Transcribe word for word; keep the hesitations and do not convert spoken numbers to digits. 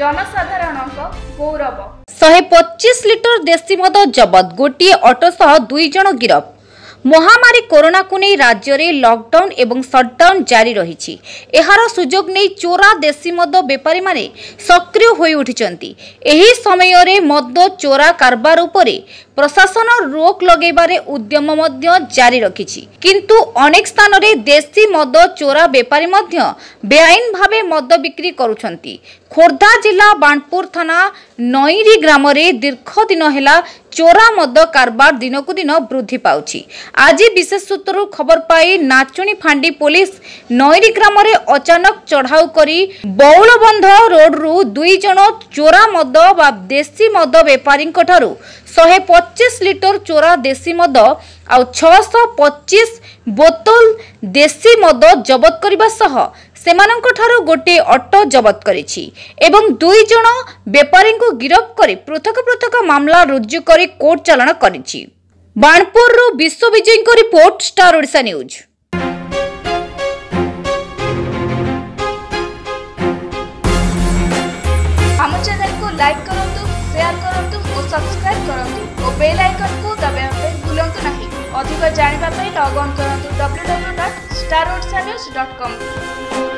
जनसाधारणक गौरव। शहे पच्चीस लिटर देशी मद जबत, गोटे ऑटो सह दुई जन गिरफ। महामारी कोरोना को नहीं राज्य में लॉकडाउन एवं शटडाउन जारी रही। एहार सुजोग नहीं चोरा देशी मद बेपारी माने सक्रिय होई उठिचंती। एही समय रे मद चोरा कारबार उपरे प्रशासन रोक लगेबारे उद्यम मध्य जारी रखिछि, किंतु अनेक स्थान रे देशी मद चोरा बेपारी मध्य बेआईन भावे मद बिक्री करुछंती। खोर्धा जिला बाणपुर थाना नईरी ग्राम रे दीर्घ दिन हेला चोरा मद कारबार दिनकु दिन वृद्धि पाउछि। आज विशेष सूत्रु खबर पाई नाचुणी फांडी पुलिस नईरी ग्राम रे अचानक चढ़ाऊ करी बौलबंध रोड रु दुई जन चोरा मद बा देशी मद बेपारी ठारू शहे पच्चीस लिटर चोरा देशी मद आउ छह सौ पच्चीस बोतल देशी मद जबत करबा सह सेमानंक ठारू गोटे ऑटो जबत करिछि एवं दुई जन बेपारी को गिरफ करी पृथक पृथक मामला रुजु करी कोर्ट चालान करिछि। बाणपुर रु विश्व विजय को रिपोर्ट, स्टार ओडिशा न्यूज। हम चैनल को लाइक करंतु, शेयर करंतु और सब्सक्राइब करंतु और बेल आइकन को दबाइबा पे भूलंतु नहीं। अधिक जानिबा पे लॉग ऑन करंतु W W W dot Star Odisha News dot com.